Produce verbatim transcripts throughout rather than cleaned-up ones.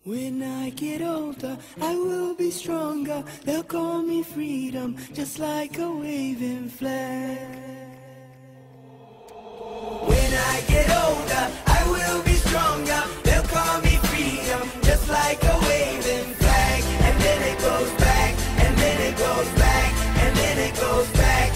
When I get older, I will be stronger. They'll call me freedom, just like a waving flag. When I get older, I will be stronger. They'll call me freedom, just like a waving flag. And then it goes back, and then it goes back, and then it goes back.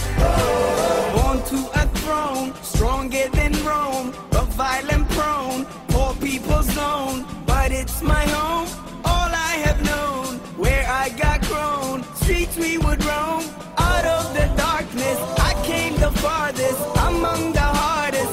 Oh, born to a throne, stronger than Rome, but violent prone, poor people's zone. But it's my home, all I have known, where I got grown. Streets we would roam, out of the darkness I came the farthest, among the hardest.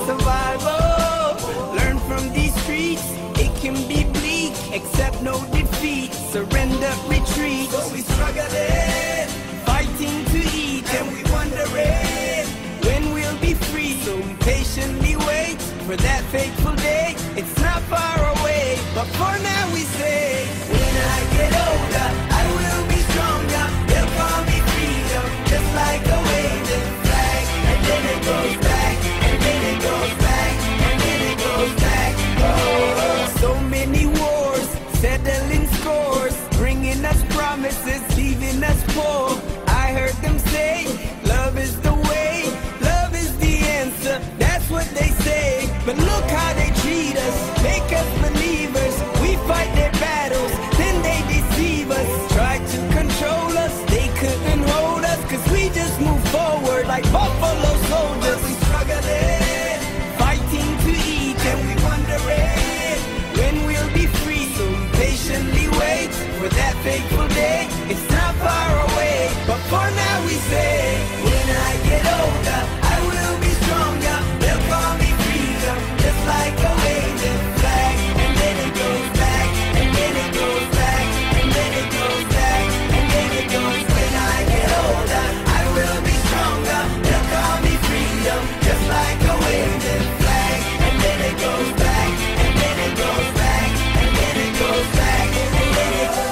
Survival, learn from these streets, it can be bleak, accept no defeat, surrender, retreat. So we struggling, fighting to eat, and we wondering when we'll be free. So we patiently wait for that fateful day. It's not far away, but for now we say, when I get older, I will be stronger. They'll call me freedom, just like a waving flag. And then it goes back, and then it goes back, and then it goes back. Oh, so many wars, settling scores, bringing us promises, leaving us poor. I heard them say, love is the way, love is the answer, that's what they say. But look how they treat us, make us believers. We fight their battles, then they deceive us. Try to control us, they couldn't hold us, cause we just move forward like buffalo soldiers. We struggling, fighting to eat, and we wondering when we'll be free. So we patiently wait for that fateful day. It's not far away, but for now we say, when I get older, I will be stronger. They'll call me freedom, just like a waving flag. And then it goes back, and then it goes back, and then it goes back, and then it goes. When I get older, I will be stronger. They'll call me freedom, just like a waving flag. And then it goes back, and then it goes back, and then it goes back, and then it goes.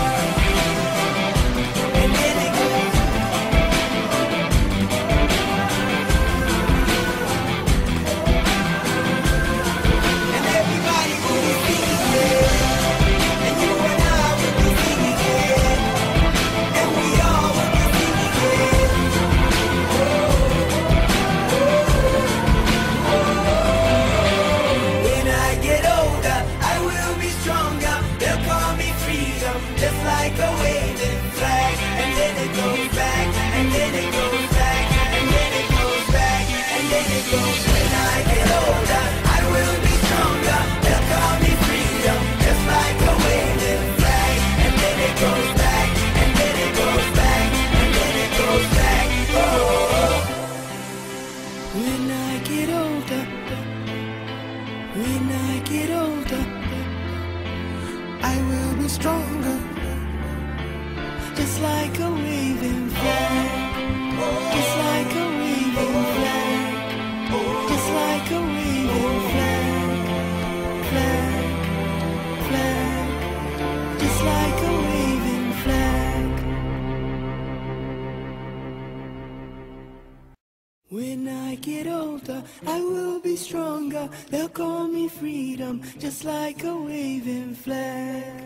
And then it goes. And everybody will be singing it, and you and I will be singing it, and we all will be singing it. Oh, oh, oh. When I get older, I will be stronger. They'll call me freedom, just like a waving flag. And then it goes back, and then it goes back, and then it goes back, and then it goes. When I get older, I will be stronger. They'll call me freedom, just like a waving flag. And then it goes back, and then it goes back, and then it goes back. Oh, when I get older, when I get older, I will be stronger, just like a waving flag, just like a waving flag, just like a waving flag, flag, flag, just like a waving flag. When I get older, I will be stronger. They'll call me freedom, just like a waving flag.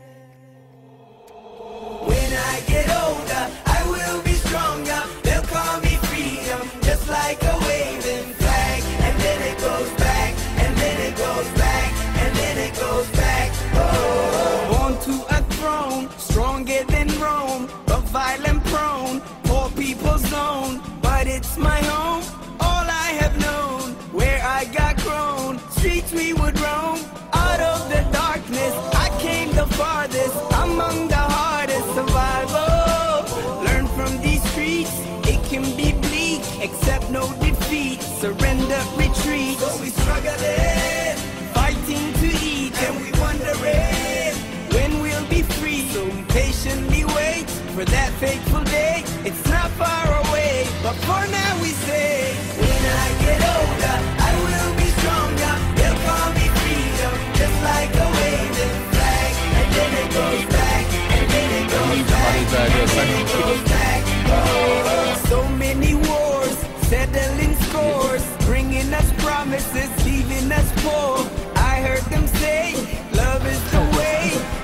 When I get older, I will be stronger. They'll call me freedom, just like a waving flag. And then it goes back, and then it goes back, and then it goes back. Oh, born to a throne, stronger than Rome, but violent prone, poor people's zone. But it's my home, all I have known, where I got grown. Streets we would roam, out of the darkness I came the farthest, among the hardest. Survival, learn from these streets, it can be bleak, accept no defeat, surrender, retreat. So we struggling, fighting to eat, and we wondering when we'll be free. So we patiently wait for that fateful day. It's not far away, but for now we say, when I get older, I will be stronger. They'll call me freedom, just like a waving flag. And then it goes back, and then it goes back, and then it goes back. Oh, so many wars, settling scores, bringing us promises, leaving us poor. I heard them say, love is the way,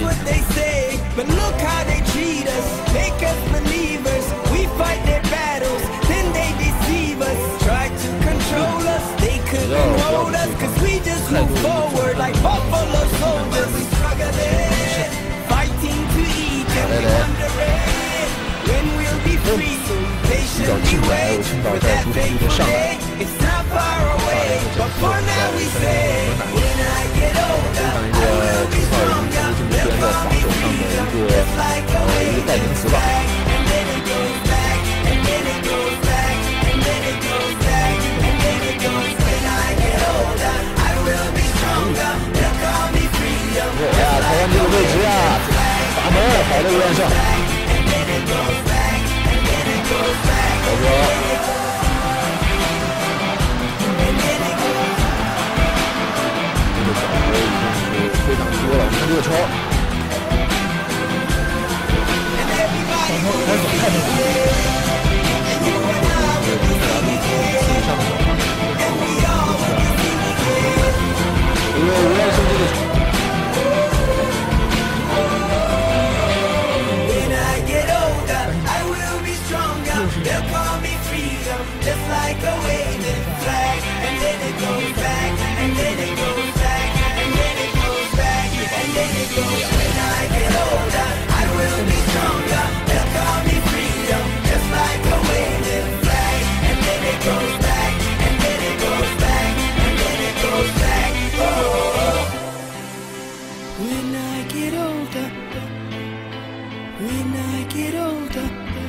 what they say, but look how they treat us. Make us believers. We fight their battles, then they deceive us. Try to control us, they couldn't hold us, cause we just move forward like buffalo soldiers. We struggling, fighting to eat, and we wondering when we'll be free. So patiently wait for that fateful day. It's not far away, but for now we say, when I get older, I will be stronger. They'll call me freedom, just like a wave. It's back, and then it goes back, and then it goes back, and then it goes back, and then it goes. When I get older, I will be stronger. They'll call me freedom, just like a wave. It's back, and then it goes back, and then it goes back, and then it goes back, and then it goes back. 非常多了，我们看这个车，然后开始太猛了，因为无论是这个。 They'll call me freedom, just like a waving flag. And then it goes back, and then it goes back, and then it goes back, and then it goes. When I get older, I will be stronger. They'll call me freedom, just like a waving flag. And then it goes back, and then it goes back, and then it goes back. Oh, when I get older, when I get older,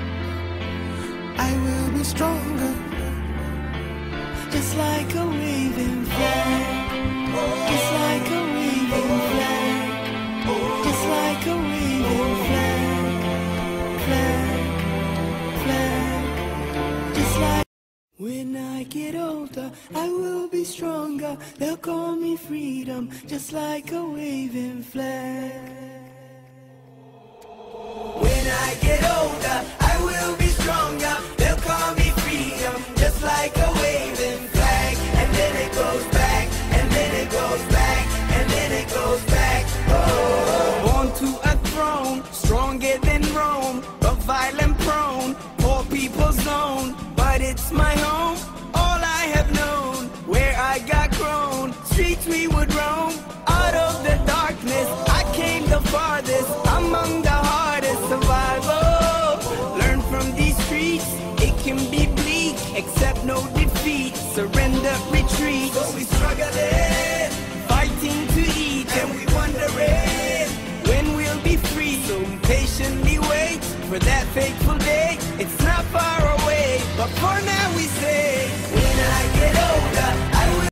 I will be stronger, just like a waving flag, just like a waving flag, just like a waving flag, flag, flag, just like. When I get older, I will be stronger. They'll call me freedom, just like a waving flag. When I get older, I will be stronger. They'll call me freedom, just like a waving flag. And then it goes back, and then it goes back, and then it goes back. Oh, born to a throne, stronger than Rome, but violent prone, poor people's zone. But it's my home, all I have known, where I got grown. Streets we would roam, out of the darkness, I came the farthest, among the hardest. Survival, learn from these streets, it can be bleak, accept no defeat, surrender, retreat. So we struggling, fighting to eat, and we wondering when we'll be free. So patiently wait for that fateful day. It's not far away, but for now we say